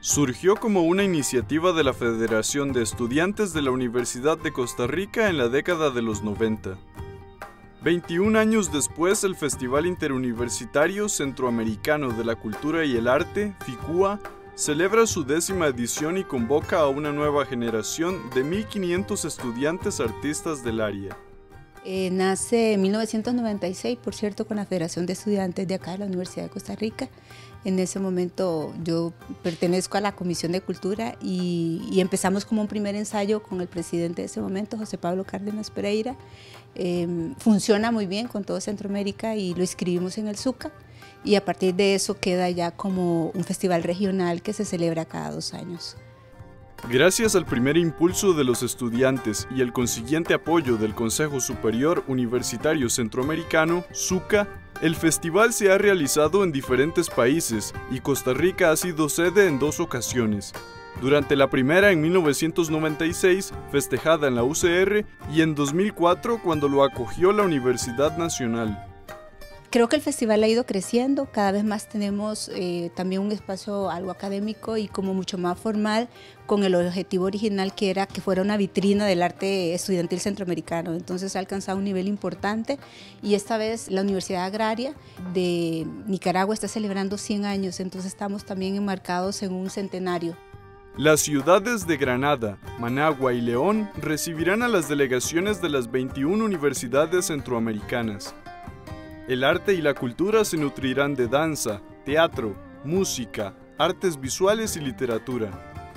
Surgió como una iniciativa de la Federación de Estudiantes de la Universidad de Costa Rica en la década de los 90. 21 años después, el Festival Interuniversitario Centroamericano de la Cultura y el Arte, FICUA, celebra su 10ª edición y convoca a una nueva generación de 1.500 estudiantes artistas del área. Nace en 1996, por cierto, con la Federación de Estudiantes de acá de la Universidad de Costa Rica. En ese momento yo pertenezco a la Comisión de Cultura y empezamos como un primer ensayo con el presidente de ese momento, José Pablo Cárdenas Pereira. Funciona muy bien con todo Centroamérica y lo inscribimos en el ZUCA, y a partir de eso queda ya como un festival regional que se celebra cada 2 años. Gracias al primer impulso de los estudiantes y el consiguiente apoyo del Consejo Superior Universitario Centroamericano, ZUCA, el festival se ha realizado en diferentes países y Costa Rica ha sido sede en 2 ocasiones. Durante la primera en 1996, festejada en la UCR, y en 2004 cuando lo acogió la Universidad Nacional. Creo que el festival ha ido creciendo, cada vez más tenemos también un espacio algo académico y como mucho más formal, con el objetivo original que era que fuera una vitrina del arte estudiantil centroamericano. Entonces ha alcanzado un nivel importante y esta vez la Universidad Agraria de Nicaragua está celebrando 100 años, entonces estamos también enmarcados en un centenario. Las ciudades de Granada, Managua y León recibirán a las delegaciones de las 21 universidades centroamericanas. El arte y la cultura se nutrirán de danza, teatro, música, artes visuales y literatura.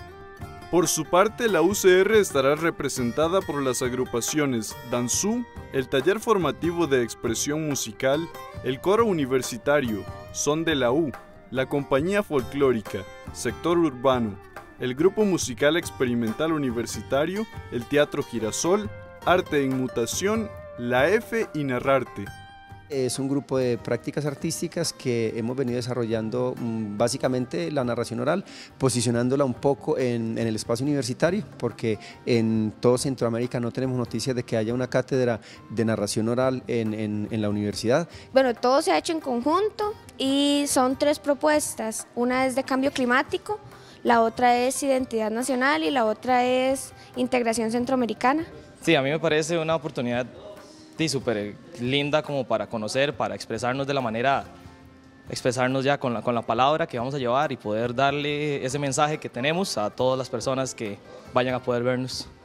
Por su parte, la UCR estará representada por las agrupaciones Danzú, el taller formativo de expresión musical, el coro universitario, Son de la U, la compañía folclórica, sector urbano, el grupo musical experimental universitario, el teatro Girasol, arte en mutación, la F y Narrarte. Es un grupo de prácticas artísticas que hemos venido desarrollando básicamente la narración oral, posicionándola un poco en el espacio universitario, porque en todo Centroamérica no tenemos noticias de que haya una cátedra de narración oral en la universidad. Bueno, todo se ha hecho en conjunto y son 3 propuestas. Una es de cambio climático, la otra es identidad nacional y la otra es integración centroamericana. Sí, a mí me parece una oportunidad súper linda como para conocer, para expresarnos de la manera, expresarnos ya con la palabra que vamos a llevar y poder darle ese mensaje que tenemos a todas las personas que vayan a poder vernos.